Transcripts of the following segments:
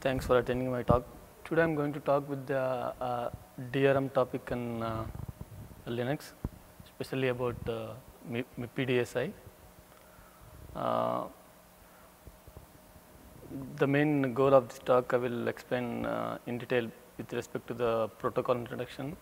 Thanks for attending my talk. Today I'm going to talk with the DRM topic in Linux, especially about MIPI DSI. The main goal of this talk I will explain in detail with respect to the protocol introduction.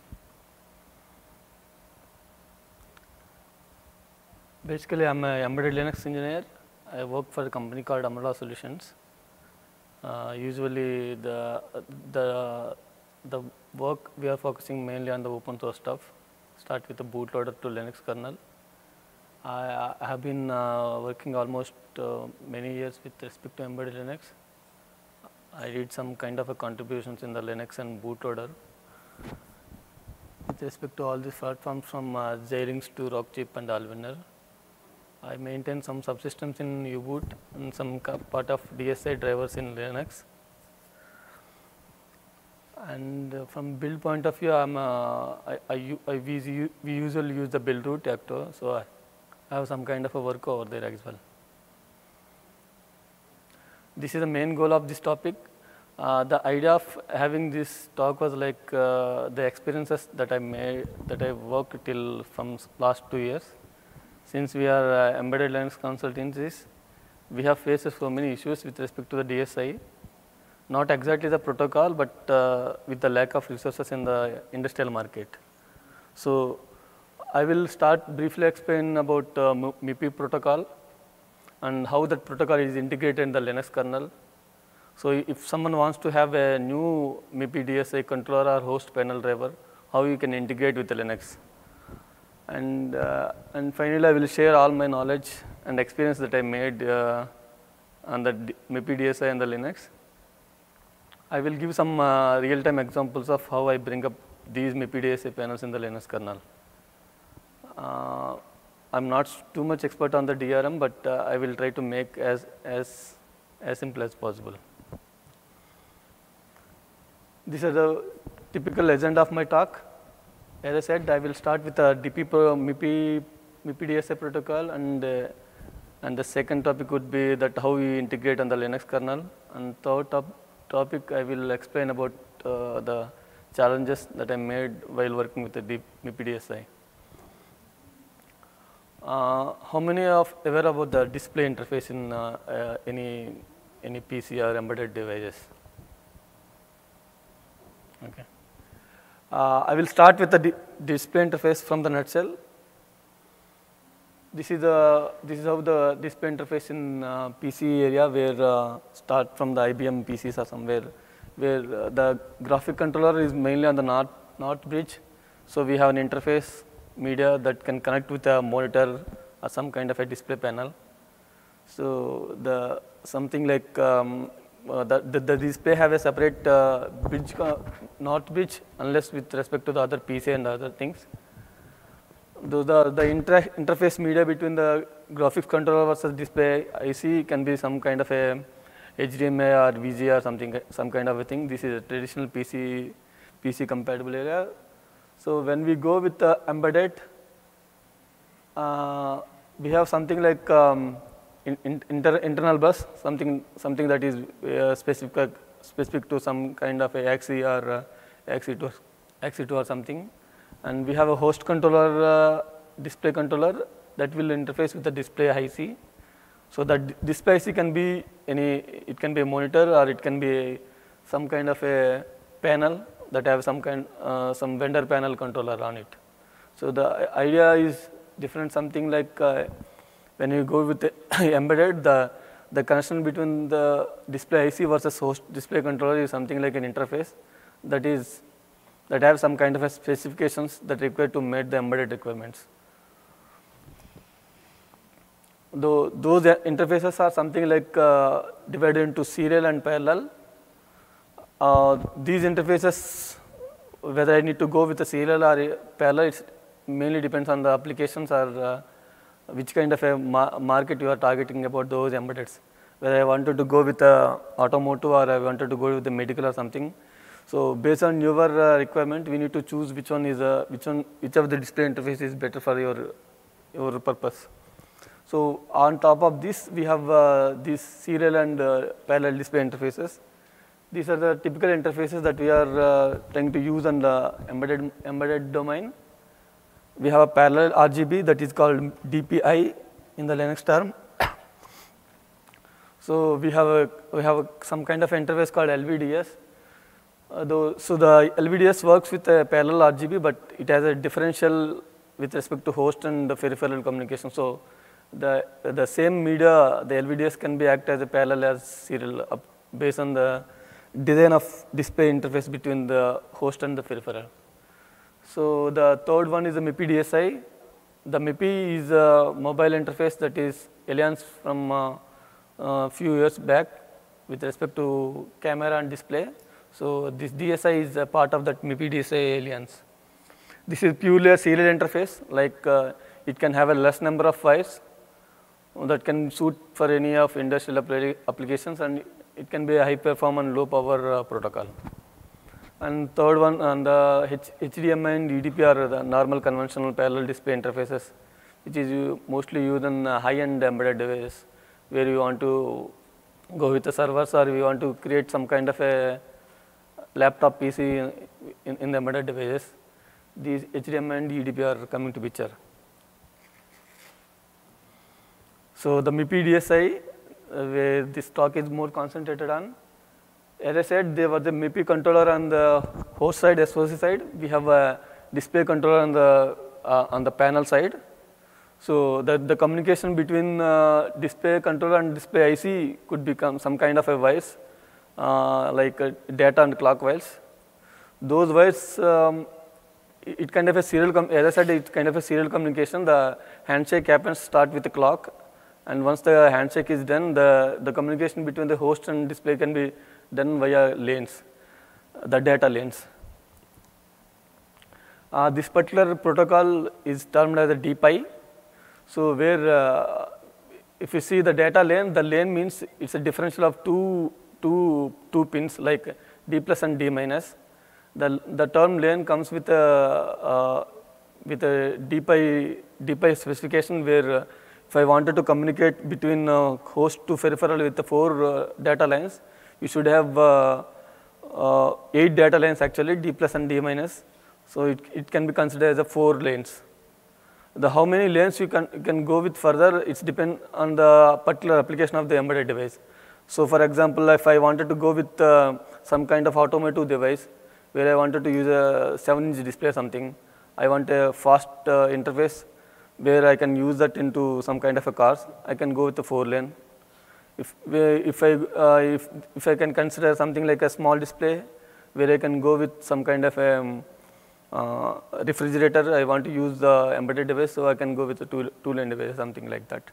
Basically, I'm an embedded Linux engineer. I work for a company called Amarula Solutions. Usually, the work we are focusing mainly on the open source stuff. Start with the bootloader to Linux kernel. I have been working almost many years with respect to embedded Linux. I did some kind of a contributions in the Linux and bootloader with respect to all these platforms from Xilinx to Rockchip and Allwinner. I maintain some subsystems in U-boot and some part of DSI drivers in Linux. And from build point of view, we usually use the build root actor, so I have some kind of a work over there as well. This is the main goal of this topic. The idea of having this talk was like the experiences that I made, that I worked till from last 2 years. Since we are embedded Linux consultancies, we have faced so many issues with respect to the DSI. Not exactly the protocol, but with the lack of resources in the industrial market. So I will start briefly explain about MIPI protocol and how that protocol is integrated in the Linux kernel. So if someone wants to have a new MIPI DSI controller or host panel driver, how you can integrate with the Linux. And finally, I will share all my knowledge and experience that I made on the MIPI DSI and the Linux. I will give some real-time examples of how I bring up these MIPI DSI panels in the Linux kernel. I'm not too much expert on the DRM, but I will try to make as simple as possible. These are the typical agenda of my talk. As I said, I will start with the MIPI DSI protocol, and the second topic would be that how we integrate on the Linux kernel. And third topic, I will explain about the challenges that I made while working with the MIPI DSI. How many of aware about the display interface in any PC or embedded devices? Okay. I will start with the display interface from the nutshell. This is how the display interface in PC area, where start from the IBM PCs or somewhere, where the graphic controller is mainly on the north bridge. So we have an interface media that can connect with a monitor or some kind of a display panel. So something like the display have a separate bridge, north bridge, unless with respect to the other PC and other things. The interface media between the graphics controller versus display IC can be some kind of a HDMI or VGA or some kind of a thing. This is a traditional PC compatible area. So when we go with the embedded, we have something like internal bus, something that is specific to some kind of a axis or axis2 or something, and we have a host controller, display controller that will interface with the display IC. So that display IC can be it can be a monitor, or it can be some kind of a panel that have some vendor panel controller on it. So the idea is different, something like when you go with the embedded, the connection between the display IC versus host display controller is something like an interface that have some kind of a specifications that require to meet the embedded requirements. Those interfaces are something like divided into serial and parallel. These interfaces, whether I need to go with a serial or parallel, it mainly depends on the applications or which kind of a market you are targeting about those embeddeds. Whether I wanted to go with the automotive or I wanted to go with the medical or something. So based on your requirement, we need to choose which of the display interface is better for your purpose. So on top of this, we have these serial and parallel display interfaces. These are the typical interfaces that we are trying to use on the embedded domain. We have a parallel RGB that is called DPI in the Linux term. So we have some kind of interface called LVDS. So the LVDS works with a parallel RGB, but it has a differential with respect to host and the peripheral communication. So the same media, the LVDS can be act as a parallel as serial based on the design of display interface between the host and the peripheral. So the third one is the MIPI DSI. The MIPI is a mobile interface that is alliance from few years back with respect to camera and display. So this DSI is a part of that MIPI DSI alliance. This is purely a serial interface, like it can have a less number of wires that can suit for any of industrial applications, and it can be a high performance, low power protocol. And third one, and the HDMI and UDP are the normal conventional parallel display interfaces, which is mostly used in high-end embedded devices, where you want to go with the servers or you want to create some kind of a laptop PC in the embedded devices. These HDMI and UDP are coming to picture. So the MIPI DSI, where this talk is more concentrated on, as I said, there was a MIPI controller on the host side, SoC side. We have a display controller on the panel side. So the communication between display controller and display IC could become some kind of a wires, like data and clock wires. Those wires, it kind of a serial, as I said, it's kind of a serial communication. The handshake happens start with the clock, and once the handshake is done, the communication between the host and display can be done via lanes, the data lanes. This particular protocol is termed as a DPHY. So where if you see the data lane, the lane means it's a differential of two pins like D plus and D minus. The term lane comes with a DPHY specification, where if I wanted to communicate between host to peripheral with the 4 data lines, you should have 8 data lines actually, D plus and D minus. So it can be considered as 4 lanes. How many lanes you can go with further, it's depend on the particular application of the embedded device. So for example, if I wanted to go with some kind of automotive device, where I wanted to use a 7-inch display or something, I want a fast interface where I can use that into some kind of a cars, I can go with the 4 lane. If I can consider something like a small display, where I can go with some kind of a refrigerator, I want to use the embedded device, so I can go with a 2-lane device, something like that.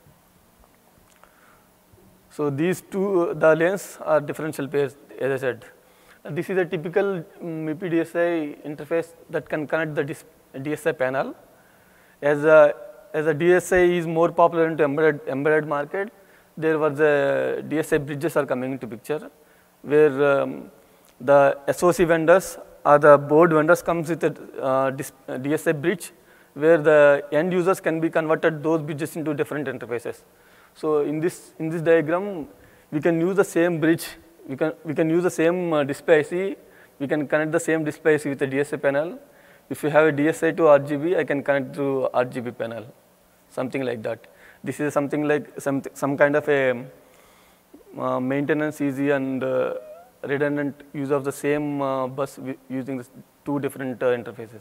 So these the lanes are differential pairs, as I said. This is a typical MIPI DSI interface that can connect the DSI panel. As a DSI is more popular into embedded market, there was a DSI bridges are coming into picture, where the SoC vendors or the board vendors comes with a DSI bridge, where the end users can be converted those bridges into different interfaces. So in this diagram, we can use the same bridge. We can use the same display IC. We can connect the same display IC with the DSI panel. If you have a DSI to RGB, I can connect to RGB panel, something like that. This is something like some kind of a maintenance easy and redundant use of the same bus using 2 different interfaces.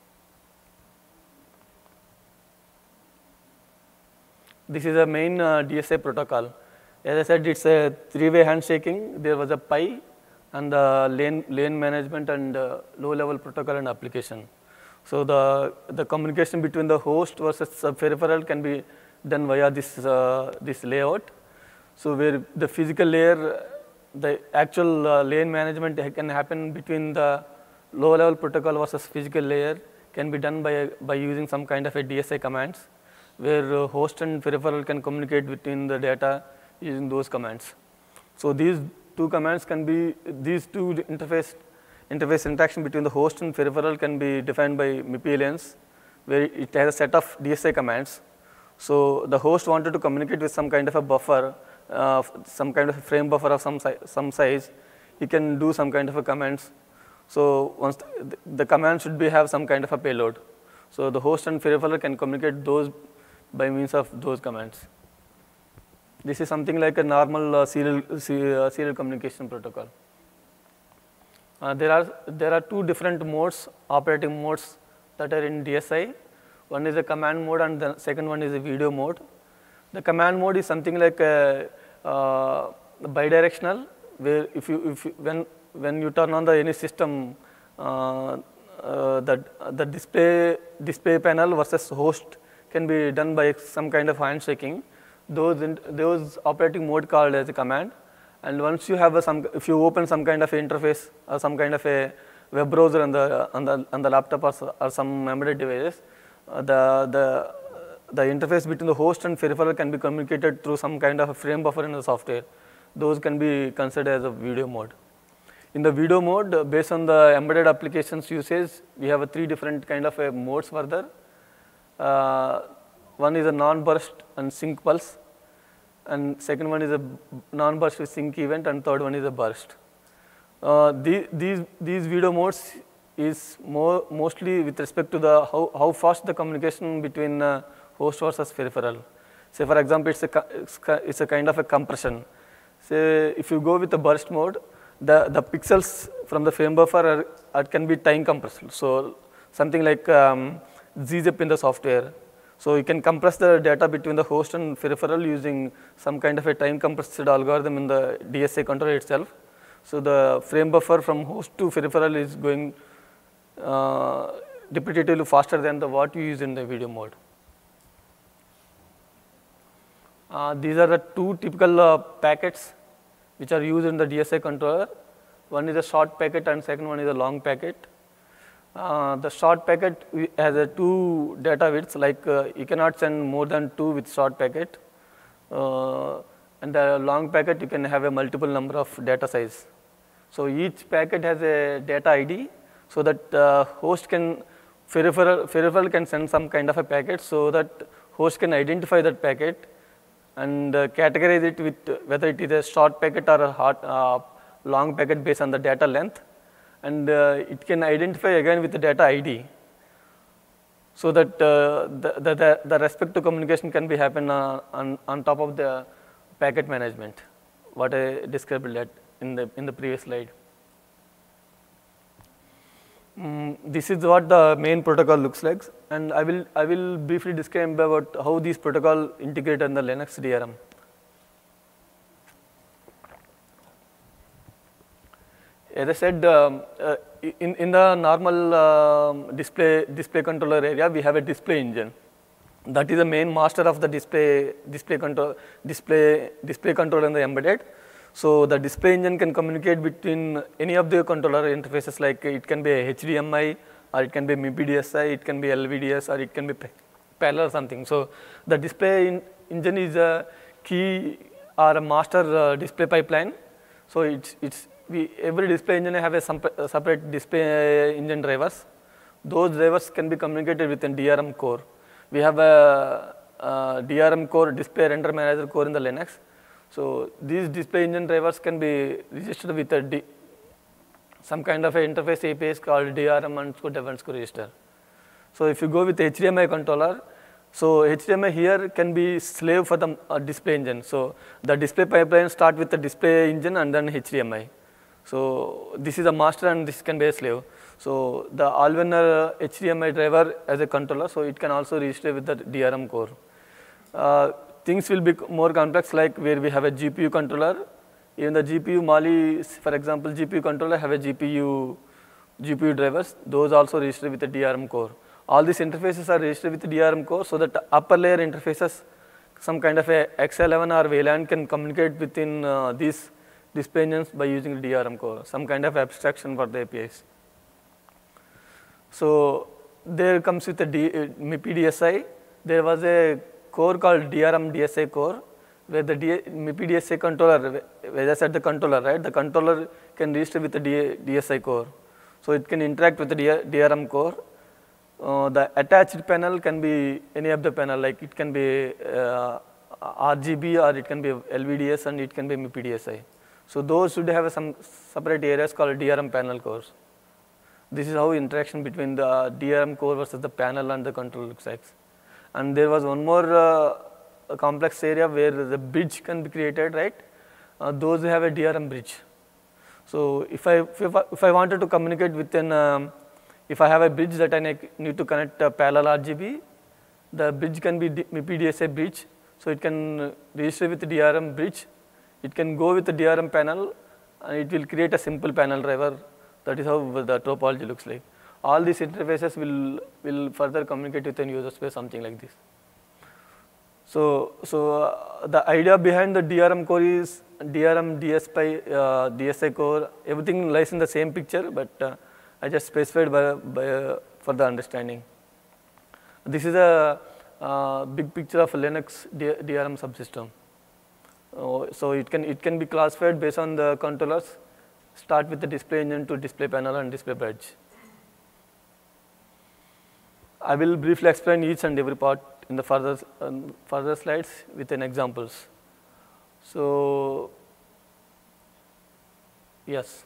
This is a main DSI protocol. As I said, it's a 3-way handshaking. There was a PI and the lane management and low-level protocol and application. So the communication between the host versus peripheral can be done via this layout. So where the physical layer, the actual lane management can happen between the low-level protocol versus physical layer can be done by using some kind of a DSI commands, where host and peripheral can communicate between the data using those commands. So these 2 commands can be, these 2 interface interaction between the host and peripheral can be defined by MIPI alliance, where it has a set of DSI commands. So the host wanted to communicate with some kind of a buffer, some kind of a frame buffer of some size. you can do some kind of a commands. So once the command should have some kind of a payload. So the host and peripheral can communicate those by means of those commands. This is something like a normal serial communication protocol. There are two different modes, operating modes that are in DSI. One is a command mode and the second one is a video mode. The command mode is something like a bidirectional, where when you turn on any system, the display panel versus host can be done by some kind of handshaking. Those operating mode called as a command. And once you have if you open some kind of interface or some kind of a web browser on the laptop or some embedded devices, the interface between the host and peripheral can be communicated through some kind of a frame buffer in the software. Those can be considered as a video mode. In the video mode, based on the embedded applications usage, we have three different kind of modes further. One is a non-burst and sync pulse, and second one is a non-burst with sync event, and third one is a burst. These video modes is mostly with respect to the how fast the communication between host versus peripheral. Say for example, it's a kind of a compression. Say if you go with the burst mode, the pixels from the frame buffer can be time compressed. So something like ZZip in the software. So you can compress the data between the host and peripheral using some kind of a time compressed algorithm in the DSI controller itself. So the frame buffer from host to peripheral is going repetitively faster than what you use in the video mode. These are the two typical packets which are used in the DSI controller. One is a short packet and second one is a long packet. The short packet has two data widths, like you cannot send more than 2 with short packet. And the long packet you can have a multiple number of data size. So each packet has a data ID, so that peripheral can send some kind of a packet, so that host can identify that packet and categorize it with whether it is a short packet or a long packet based on the data length. And it can identify again with the data ID, so that the respective communication can be happen on top of the packet management, what I described in the previous slide. This is what the main protocol looks like, and I will briefly describe about how these protocol integrate in the Linux DRM. As I said, in the normal display controller area, we have a display engine. That is the main master of the display controller in the embedded. So the display engine can communicate between any of the controller interfaces, like it can be a HDMI, or it can be MIPI DSI, it can be LVDS, or it can be parallel or something. So the display engine is a key or a master display pipeline. So every display engine have a separate display engine drivers. Those drivers can be communicated within DRM core. We have a DRM core, display render manager core in the Linux. So these display engine drivers can be registered with some kind of an interface APIs called DRM_dev_underscore register. So if you go with HDMI controller, so HDMI here can be slave for the display engine. So the display pipeline start with the display engine and then HDMI. So this is a master and this can be a slave. So the Allwinner HDMI driver as a controller, so it can also register with the DRM core. Things will be more complex, like where we have a GPU controller. Even the GPU Mali, for example, GPU controller have a GPU drivers. Those also register with the DRM core. All these interfaces are registered with the DRM core, so that the upper layer interfaces, some kind of a X11 or VLAN can communicate within these display engines by using the DRM core, some kind of abstraction for the APIs. So there comes with the MIPI DSI. There was a core called DRM DSI core, where the MIPI DSI controller, as I said, the controller, right? The controller can register with the DSI core. So it can interact with the DRM core. The attached panel can be any of the panel, like it can be RGB or it can be LVDS and it can be MIPI DSI. So those should have some separate areas called DRM panel cores. This is how interaction between the DRM core versus the panel and the control looks like. And there was one more complex area where the bridge can be created, right? Those have a DRM bridge. So if I wanted to communicate with if I have a bridge that I need to connect parallel RGB, the bridge can be MIPI DSI bridge. So it can register with the DRM bridge. It can go with the DRM panel, and it will create a simple panel driver. That is how the topology looks like. All these interfaces will further communicate with an user space, something like this. So the idea behind the DRM core is DRM, DSI core, everything lies in the same picture, but I just specified for the understanding. This is a big picture of a Linux DRM subsystem. So it can be classified based on the controllers. Start with the display engine to display panel and display bridge. I will briefly explain each and every part in the further slides with an examples. So yes,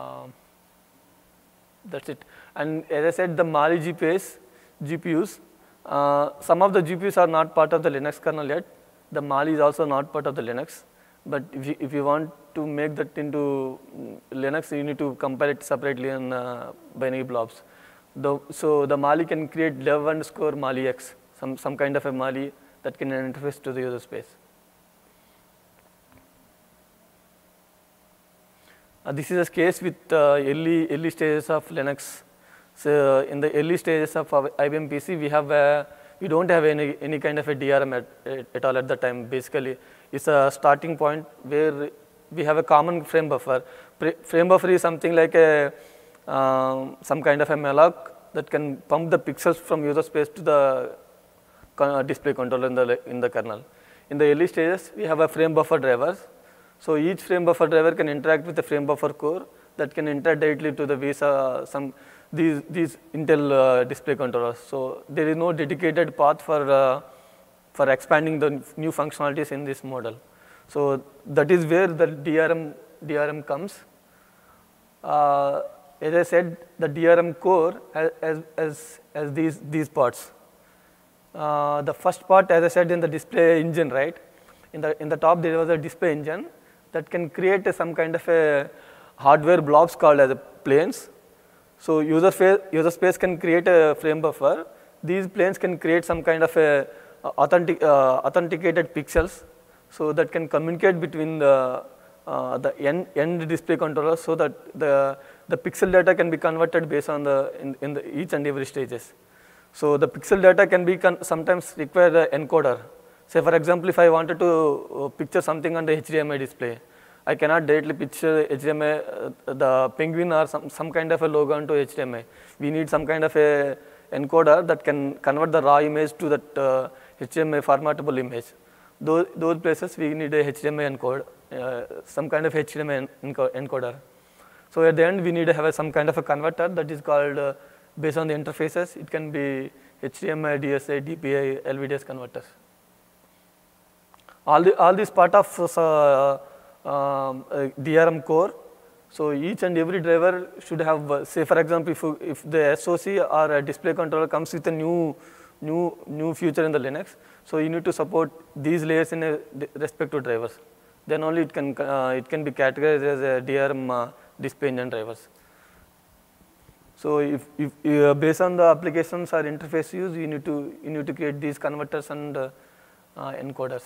that's it. And as I said, the Mali GPUs, some of the GPUs are not part of the Linux kernel yet. The Mali is also not part of the Linux. But if you want to make that into Linux, you need to compile it separately in binary blobs. So the Mali can create dev_Mali X, some kind of a Mali that can interface to the user space. This is a case with early stages of Linux. So in the early stages of our IBM PC, we don't have any kind of a DRM at all at the time. Basically, it's a starting point where we have a common frame buffer. Frame buffer is something like some kind of a malloc that can pump the pixels from user space to the display controller in the kernel. In the early stages, we have a frame buffer drivers. So each frame buffer driver can interact with the frame buffer core that can interact directly to the VISA, these Intel display controllers. So there is no dedicated path for expanding the new functionalities in this model. So that is where the DRM comes. As I said, the DRM core has these parts. The first part, as I said, in the display engine, right? In the top, there was a display engine that can create some kind of a hardware blobs called as planes. So user space can create a frame buffer. These planes can create some kind of a authenticated pixels, so that can communicate between the end display controller, so that the pixel data can be converted based on in the each and every stages. So the pixel data can be sometimes require an encoder. Say for example, if I wanted to picture something on the HDMI display, I cannot directly picture HDMI, the penguin or some kind of a logo onto HDMI. We need some kind of a encoder that can convert the raw image to that HDMI formatable image. Those places we need a HDMI encode, some kind of HDMI encoder. So at the end, we need to have some kind of a converter that is called, based on the interfaces, it can be HDMI, DSI, DPHY, LVDS converters. All this part of DRM core. So each and every driver should have, say for example, if the SoC or a display controller comes with a new feature in the Linux, so you need to support these layers in respect to drivers. Then only it can be categorized as a DRM display engine drivers. So if based on the applications or interface use, you need to create these converters and encoders.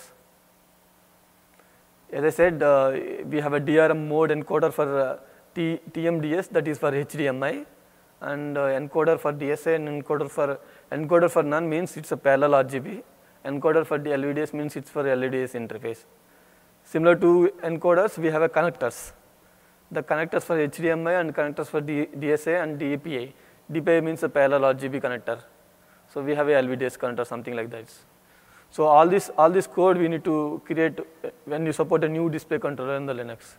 As I said, we have a DRM mode encoder for TMDS, that is for HDMI, and encoder for DSI, and encoder for none means it's a parallel RGB. Encoder for the LVDS means it's for LVDS interface. Similar to encoders, we have a connectors. The connectors for HDMI and connectors for DSI and DPHY. DPHY means a parallel RGB connector. So we have a LVDS connector, something like that. So all this code we need to create when you support a new display controller in the Linux.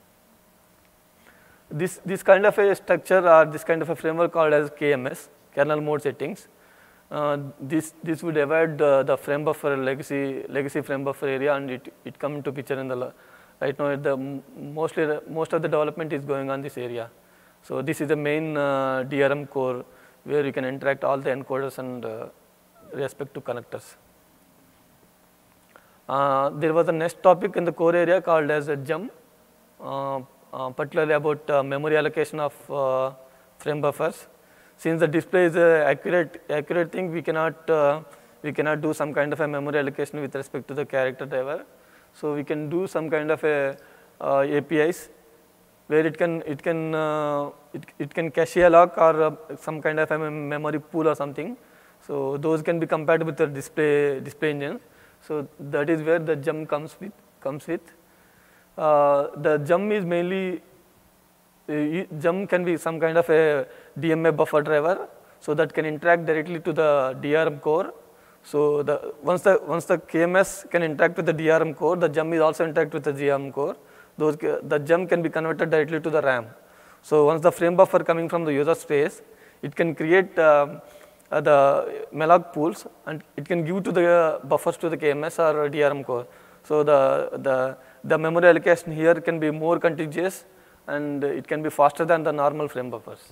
This kind of a structure or this kind of a framework called as KMS, kernel mode settings. This would avoid the frame buffer legacy frame buffer area, and it come into picture in the Right now, most of the development is going on this area. So this is the main DRM core where you can interact all the encoders and respect to connectors. There was a next topic in the core area called as a GEM, particularly about memory allocation of frame buffers. Since the display is a accurate thing, we cannot do some kind of a memory allocation with respect to the character driver. So we can do some kind of a APIs where it can cache a lock or some kind of a memory pool or something. So those can be compatible with the display engine. So that is where the GEM comes with. The GEM is mainly GEM can be some kind of a DMA buffer driver, so that can interact directly to the DRM core. So once the KMS can interact with the DRM core, the GEM is also interact with the DRM core. The GEM can be converted directly to the RAM. So once the frame buffer coming from the user space, it can create the malloc pools, and it can give to the buffers to the KMS or DRM core. So the memory allocation here can be more contiguous, and it can be faster than the normal frame buffers.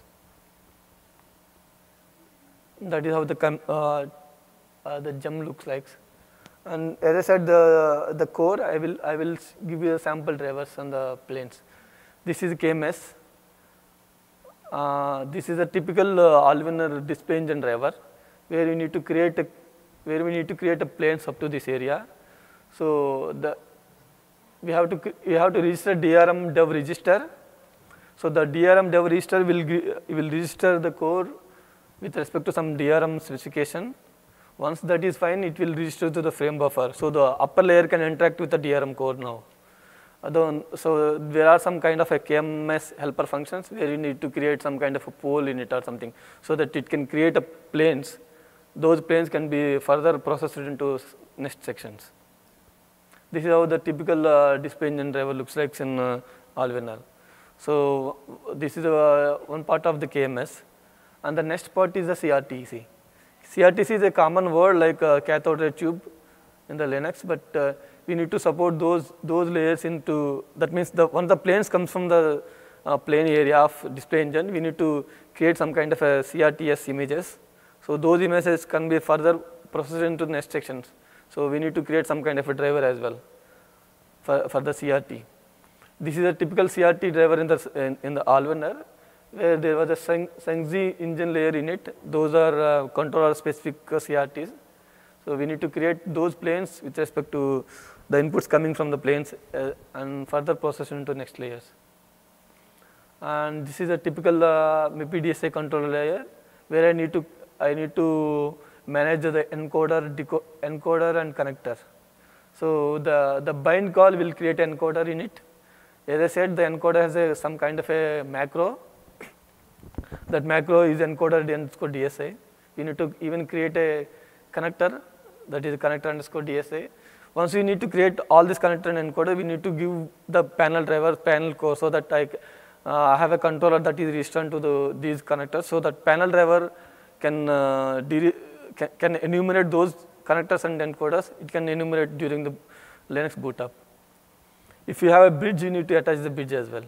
That is how the GEM looks like. And as I said, the core, I will give you the sample drivers on the planes. This is KMS. This is a typical Allwinner display engine driver, where we need to create a planes up to this area. So we have to register DRM dev register. So the DRM dev register will register the core with respect to some DRM specification. Once that is fine, it will register to the frame buffer. So the upper layer can interact with the DRM core now. So there are some kind of a KMS helper functions where you need to create some kind of a pole in it or something, so that it can create a planes. Those planes can be further processed into next sections. This is how the typical display engine driver looks like in Allwinner. So this is one part of the KMS, and the next part is the CRTC. CRTC is a common word like cathode ray tube in the Linux, but we need to support those layers into, that means once the planes comes from the plane area of display engine, we need to create some kind of a CRTS images. So those images can be further processed into next sections. So we need to create some kind of a driver as well for the CRT. This is a typical CRT driver in the Allwinner, where there was a Sengzi engine layer in it. Those are controller specific CRTs. So we need to create those planes with respect to the inputs coming from the planes and further process into next layers. And this is a typical MIPI DSI controller layer, where I need to manage the encoder and connector. So the bind call will create an encoder in it. As I said, the encoder has some kind of a macro. That macro is encoder underscore DSI. We need to even create a connector, that is connector underscore DSI. Once we need to create all this connector and encoder, we need to give the panel driver, panel core, so that I have a controller that is registered to these connectors, so that panel driver can enumerate those connectors and encoders. It can enumerate during the Linux boot up. If you have a bridge, you need to attach the bridge as well.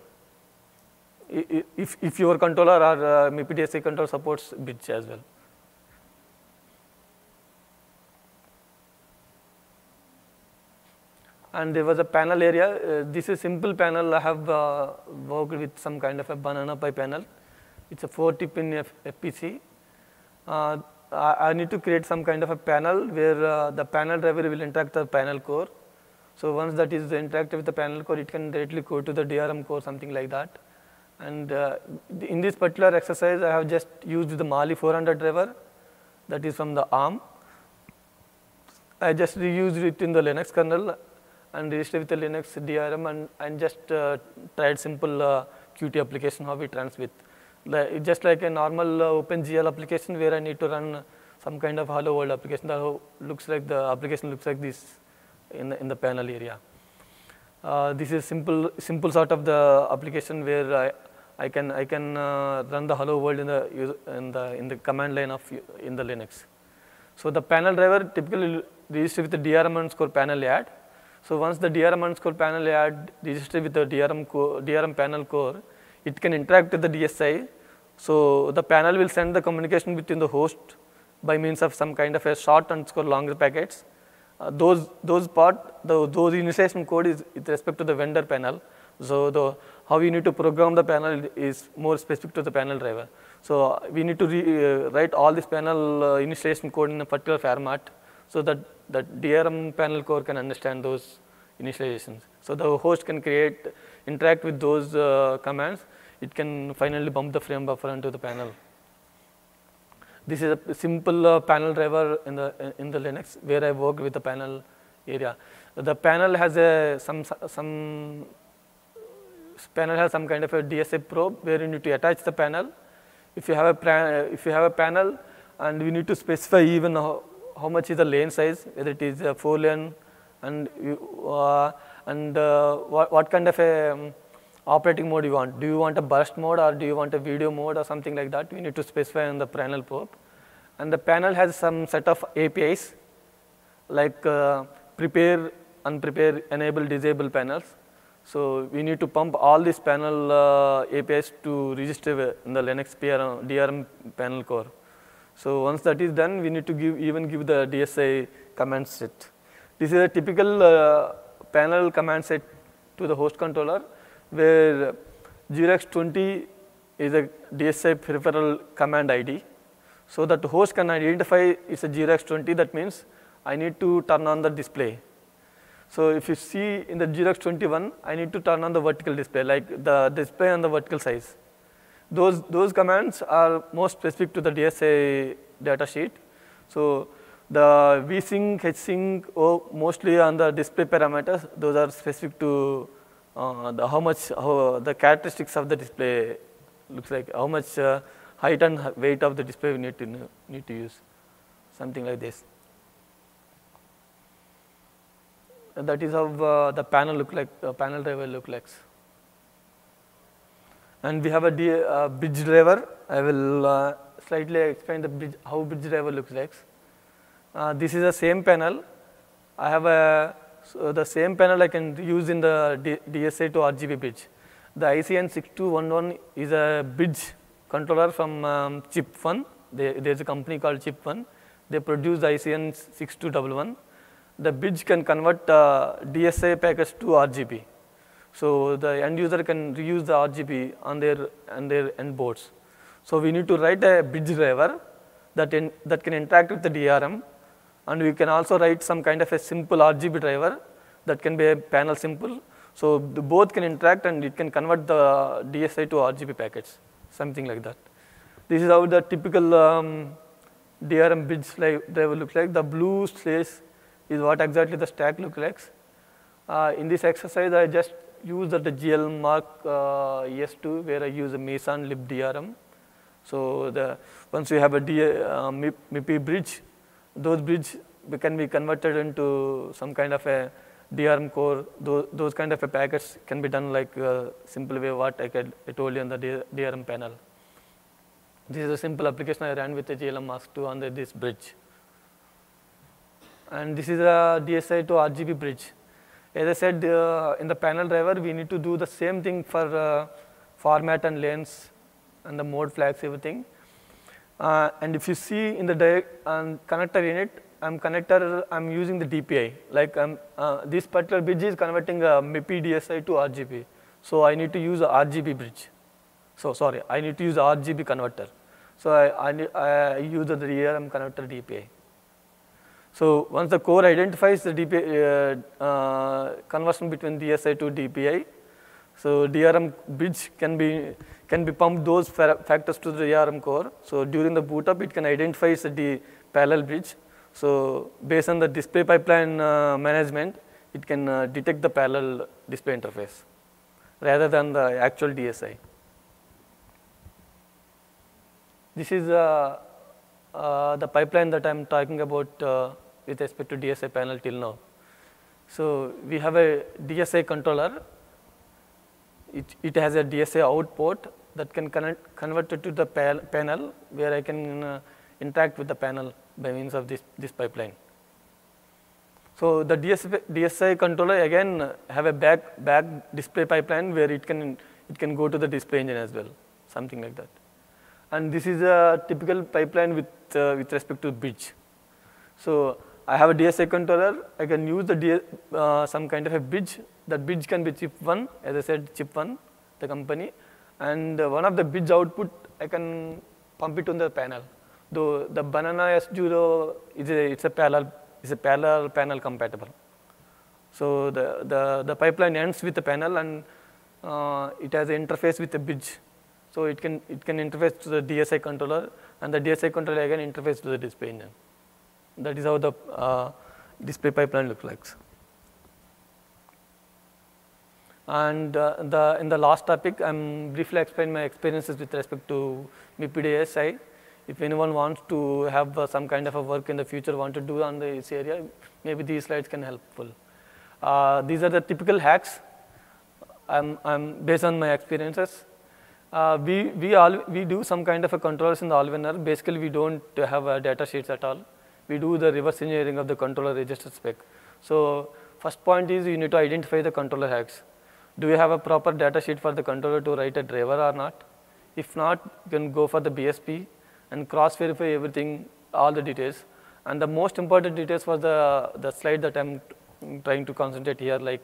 If your controller or MIPI DSI controller supports bridge as well. And there was a panel area. This is simple panel. I have worked with some kind of a banana pie panel. It's a 40-pin FPC. I need to create some kind of a panel where the panel driver will interact with the panel core. So once that is interactive with the panel core, it can directly go to the DRM core, something like that. And in this particular exercise, I have just used the Mali 400 driver, that is from the ARM. I just reused it in the Linux kernel and registered with the Linux DRM and just tried simple Qt application, how it runs with. Just like a normal OpenGL application where I need to run some kind of hello world application. The application looks like this in the panel area. This is simple sort of the application where I can run the hello world in the command line in the Linux. So the panel driver typically registered with the DRM underscore panel add. So once the DRM underscore panel add register with the DRM panel core, it can interact with the DSI. So the panel will send the communication between the host by means of some kind of a short underscore longer packets. Those initialization code is with respect to the vendor panel. So how you need to program the panel is more specific to the panel driver. So we need to write all this panel initialization code in a particular format so that the DRM panel core can understand those initializations. So the host can interact with those commands. It can finally bump the frame buffer onto the panel. This is a simple panel driver in the Linux where I worked with the panel area. The panel has some kind of a DSI probe where you need to attach the panel. If you have a panel and we need to specify even how much is the lane size, whether it is a 4-lane and what kind of a operating mode you want. Do you want a burst mode or do you want a video mode or something like that? We need to specify on the panel probe. And the panel has some set of APIs like prepare, unprepare, enable, disable panels. So we need to pump all these panel APIs to register in the Linux DRM panel core. So once that is done, we need to give the DSI command set. This is a typical panel command set to the host controller, where 0x20 is a DSI peripheral command ID. So that the host can identify it's a 0x20, that means I need to turn on the display. So if you see in the 0x21, I need to turn on the vertical display, like the display on the vertical size. Those commands are more specific to the DSI data sheet. So the vsync, hsync, mostly on the display parameters, those are specific to how the characteristics of the display looks like, how much height and weight of the display we need to use, something like this. And that is how the panel panel driver look like. And we have a bridge driver. I will slightly explain how bridge driver looks like. This is the same panel. I have the same panel I can use in the DSI to RGB bridge. The ICN6211 is a bridge controller from Chip1. There's a company called Chip1. They produce the ICN6211. The bridge can convert DSI packets to RGB. So the end user can reuse the RGB on their end boards. So we need to write a bridge driver that can interact with the DRM, and we can also write some kind of a simple RGB driver that can be a panel simple. So both can interact and it can convert the DSI to RGB packets, something like that. This is how the typical DRM bridge driver looks like. The blue slash is what exactly the stack looks like. In this exercise, I just use the GL mark ES2 where I use a Meson lib DRM. So once we have a MIPI bridge, those bridge can be converted into some kind of a DRM core. Those kind of a packets can be done like simple way what I told you on the DRM panel. This is a simple application I ran with the GLM Mask 2 on this bridge. And this is a DSI to RGB bridge. As I said, in the panel driver, we need to do the same thing for format and lanes and the mode flags, everything. And if you see in the connector unit, I'm using the DPI. Like this particular bridge is converting a MIPI DSI to RGB. So I need to use a RGB bridge. I need to use a RGB converter. So I use the DRM converter DPI. So once the core identifies the conversion between DSI to DPI, so DRM bridge can be pumped those factors to the DRM core. So during the boot up, it can identify the parallel bridge. So based on the display pipeline management, it can detect the parallel display interface rather than the actual DSI. This is the pipeline that I'm talking about with respect to DSI panel till now. So we have a DSI controller. It has a DSI out port that can convert it to the panel where I can interact with the panel by means of this pipeline. So the DSI controller again have a back display pipeline where it can go to the display engine as well, something like that. And this is a typical pipeline with respect to bridge. So I have a DSI controller. I can use the some kind of a bridge. That bridge can be chip 1, as I said, chip 1, the company, and one of the bridge output I can pump it on the panel. Though the Banana S0 it's a parallel panel compatible. So the pipeline ends with the panel, and it has an interface with the bridge. So it can interface to the DSI controller, and the DSI controller again interface to the display engine. That is how the display pipeline looks like. And in the last topic, I'm briefly explain my experiences with respect to MIPI DSI. If anyone wants to have some kind of a work in the future, want to do on this area, maybe these slides can helpful. These are the typical hacks. I'm based on my experiences. We do some kind of a controllers in the Allwinner. Basically, we don't have data sheets at all. We do the reverse engineering of the controller register spec. So first point is you need to identify the controller hacks. Do you have a proper data sheet for the controller to write a driver or not? If not, you can go for the BSP and cross-verify everything, all the details. And the most important details for the slide that I'm trying to concentrate here, like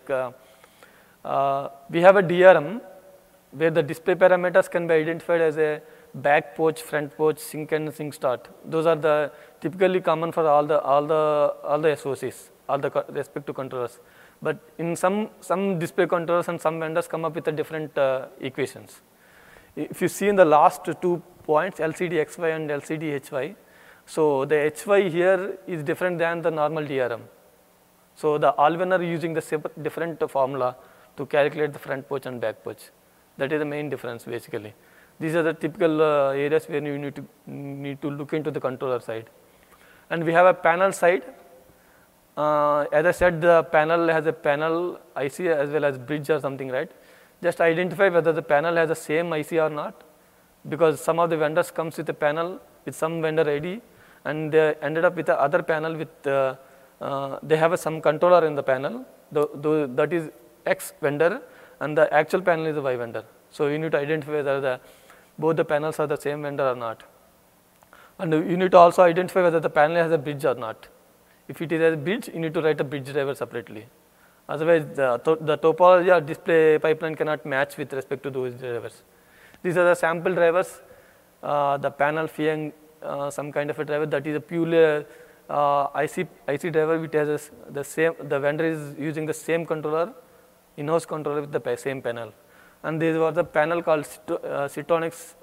we have a DRM where the display parameters can be identified as a back porch, front porch, sync and sync start. Those are the typically common for all the SOCs, all the respective controllers. But in some display controllers and some vendors come up with a different equations. If you see in the last 2 points, LCD XY and LCD HY, so the HY here is different than the normal DRM. So the Allwinner using the different formula to calculate the front porch and back porch. That is the main difference basically. These are the typical areas where you need to look into the controller side. And we have a panel side. As I said, the panel has a panel IC as well as bridge or something, right? Just identify whether the panel has the same IC or not, because some of the vendors comes with a panel with some vendor ID, and they ended up with the other panel with they have some controller in the panel. That is X vendor, and the actual panel is a Y vendor. So you need to identify whether both the panels are the same vendor or not. And you need to also identify whether the panel has a bridge or not. If it is a bridge, you need to write a bridge driver separately. Otherwise, the topology or display pipeline cannot match with respect to those drivers. These are the sample drivers. The panel Fiang, some kind of a driver that is a purely IC driver which has the vendor is using the same controller, in-house controller with the same panel. And there was a panel called Citronics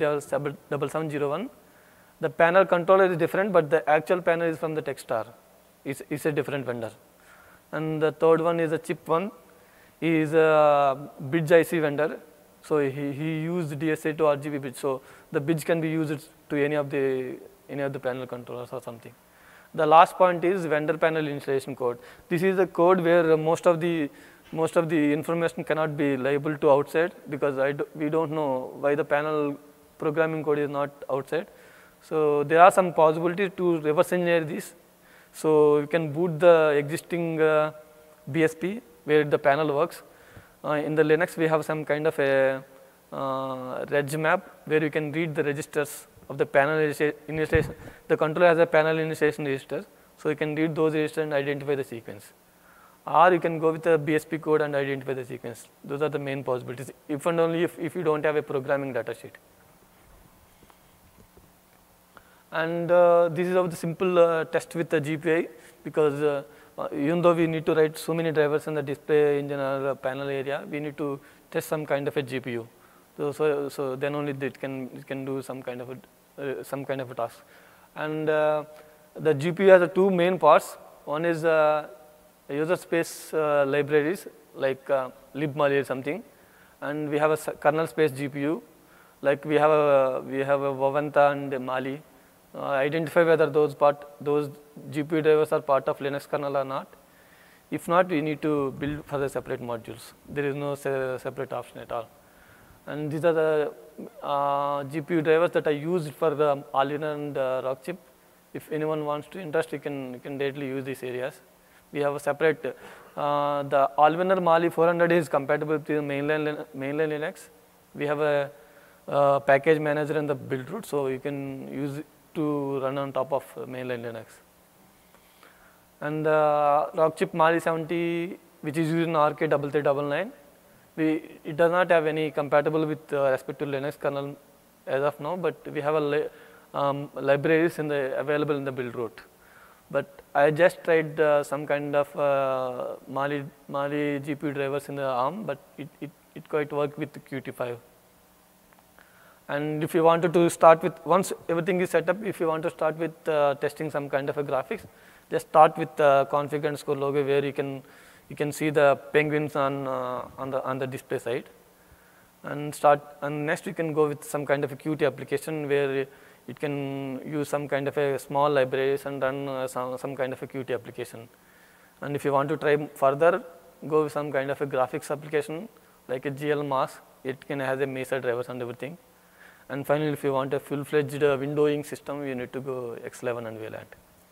ST7701. The panel controller is different, but the actual panel is from the Techstar. It's a different vendor. And the third one is a chip 1. He is a bridge IC vendor. So he used DSI to RGB bridge. So the bridge can be used to any of the panel controllers or something. The last point is vendor panel installation code. This is a code where most of the information cannot be liable to outside, because we don't know why the panel programming code is not outside. So there are some possibilities to reverse engineer this. So you can boot the existing BSP where the panel works. In the Linux, we have some kind of a reg map where you can read the registers of the panel initialization. The controller has a panel initialization register, so you can read those registers and identify the sequence. Or you can go with the BSP code and identify the sequence. Those are the main possibilities, if and only if you don't have a programming data sheet. And this is of the simple test with the GPI, because even though we need to write so many drivers in the display engine or panel area, we need to test some kind of a GPU. So then only it can do some kind of a task. And the GPU has 2 main parts. One is user space libraries like libmali or something, and we have a kernel space GPU. Like we have a Vavanta and Mali. Identify whether those GPU drivers are part of Linux kernel or not. If not, we need to build for the separate modules. There is no separate option at all. And these are the GPU drivers that I used for the Allwinner and Rockchip. If anyone wants to interest, you can directly use these areas. We have a separate, the Allwinner MALI 400 is compatible with the mainline Linux. We have a package manager in the build root, so you can use it to run on top of mainline Linux. And the Rockchip MALI 70, which is used in RK3399, it does not have any compatible with respect to Linux kernel as of now, but we have a libraries available in the build root. But I just tried some kind of MALI GPU drivers in the ARM, but it quite worked with the Qt5. And if you wanted to start with, once everything is set up, if you want to start with testing some kind of a graphics, just start with config _ logo, where you can see the penguins on the display side, and next you can go with some kind of a Qt application where it can use some kind of a small libraries and run some kind of a Qt application. And if you want to try further, go with some kind of a graphics application like a GL mask. It can have a Mesa drivers and everything. And finally, if you want a full-fledged windowing system, you need to go X11 and VLANT.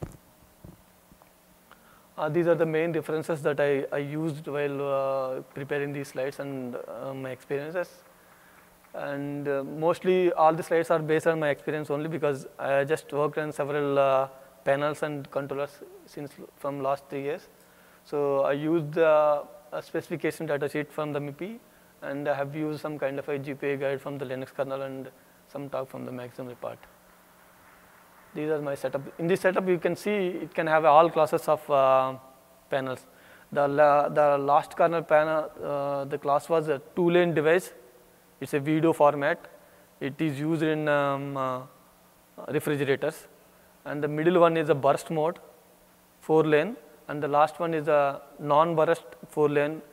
These are the main references that I used while preparing these slides and my experiences. And mostly all the slides are based on my experience only, because I just worked on several panels and controllers from last 3 years. So I used a specification data sheet from the MIPI, and I have used some kind of a GPA guide from the Linux kernel and some talk from the maximum report. These are my setup. In this setup, you can see it can have all classes of panels. The last kernel panel, the class was a 2-lane device. It's a video format. It is used in refrigerators. And the middle one is a burst mode, 4-lane. And the last one is a non-burst 4-lane.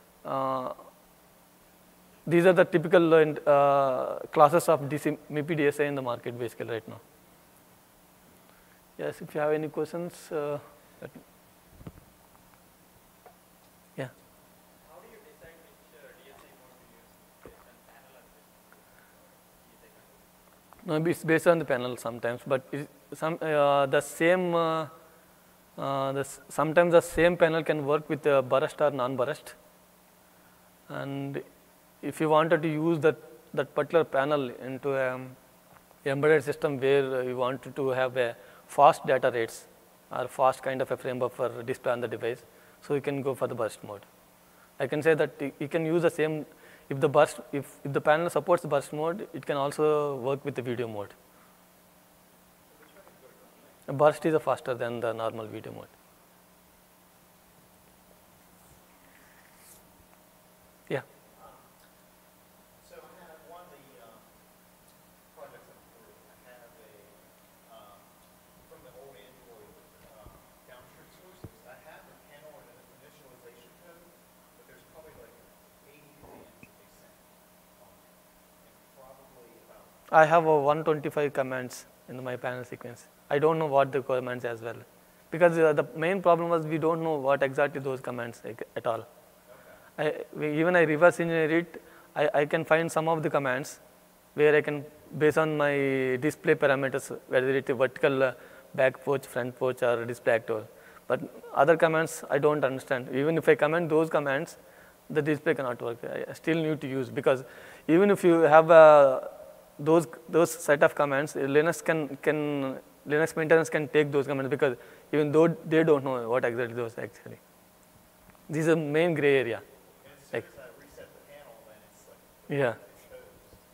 These are the typical classes of MIPI DSI in the market basically right now. Yes, if you have any questions, let me. Yeah. How do you decide which DSI mode to use based on panel or DSI? No, it's based on the panel sometimes, but sometimes the same panel can work with burst or non-burst. And if you wanted to use that particular panel into an embedded system where you wanted to have a fast data rates or fast kind of a frame buffer display on the device, so you can go for the burst mode. I can say that you can use the same, if the panel supports the burst mode, it can also work with the video mode. Burst is faster than the normal video mode. Yeah. So I have one of the projects I have from the old Android downshift sources. I have a panel and an initialization code, but there's probably like 80 commands that they sent on it, and probably about. I have 125 commands in my panel sequence. I don't know what the commands as well, because the main problem was we don't know what exactly those commands at all. Even I reverse engineer it, I can find some of the commands where I can, based on my display parameters, whether it's a vertical back porch, front porch, or display actor. But other commands I don't understand. Even if I comment those commands, the display cannot work. I still need to use, because even if you have those set of commands, Linux maintenance can take those commands, because even though they don't know what exactly those actually. This is a main gray area. And as soon as I reset the panel, then it's like Yeah. exposed.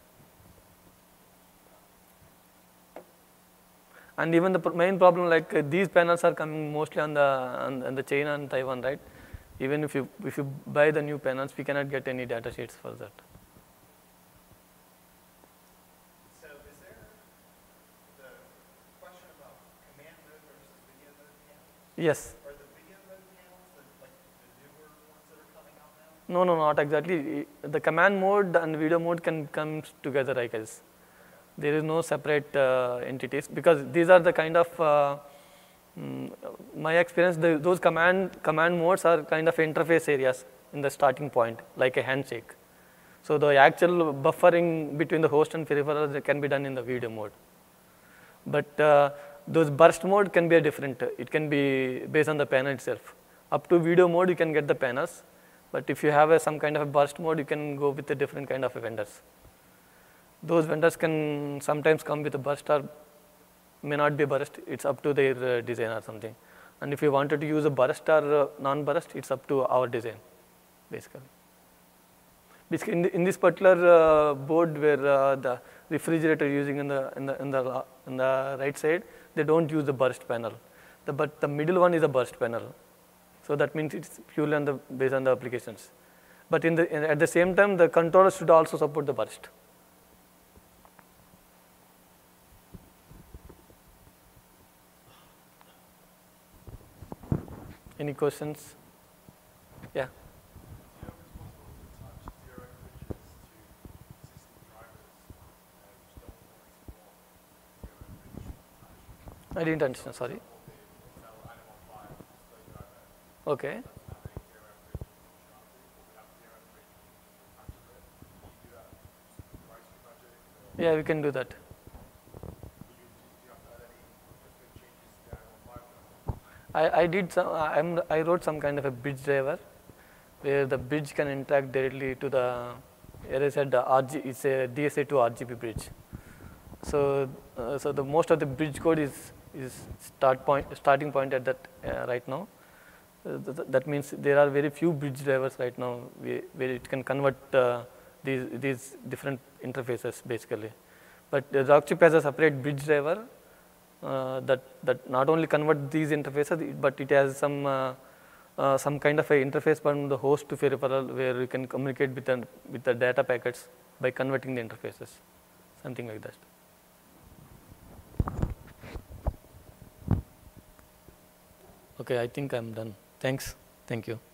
And even the main problem, like these panels are coming mostly on the China and Taiwan, right? Even if you buy the new panels, we cannot get any data sheets for that. So is there the question about command mode versus video mode panels? Yes. Are the video mode panels like the newer ones that are coming out now? No, not exactly. The command mode and video mode can come together, I guess. There is no separate entities, because these are the kind of my experience. Those command modes are kind of interface areas in the starting point, like a handshake. So the actual buffering between the host and peripherals can be done in the video mode. But those burst mode can be different. It can be based on the panel itself. Up to video mode, you can get the panels. But if you have some kind of a burst mode, you can go with a different kind of vendors. Those vendors can sometimes come with a burst or may not be burst. It's up to their design or something. And if you wanted to use a burst or non-burst, it's up to our design, basically. Basically, in this particular board where the refrigerator using in the right side, they don't use the burst panel. But the middle one is a burst panel. So that means it's purely based on the applications. But at the same time, the controller should also support the burst. Any questions? Yeah. I didn't understand, sorry. Okay. Yeah, we can do that. I did some. I wrote some kind of a bridge driver, where the bridge can interact directly to the. As I said, the RG is a DSI to RGB bridge. So, the most of the bridge code is starting point at that right now. That means there are very few bridge drivers right now where it can convert these different interfaces basically. But the Rockchip has a separate bridge driver that not only convert these interfaces, but it has some kind of a interface from the host to peripheral where you can communicate with the data packets by converting the interfaces, something like that. Okay, I think I'm done. Thanks. Thank you.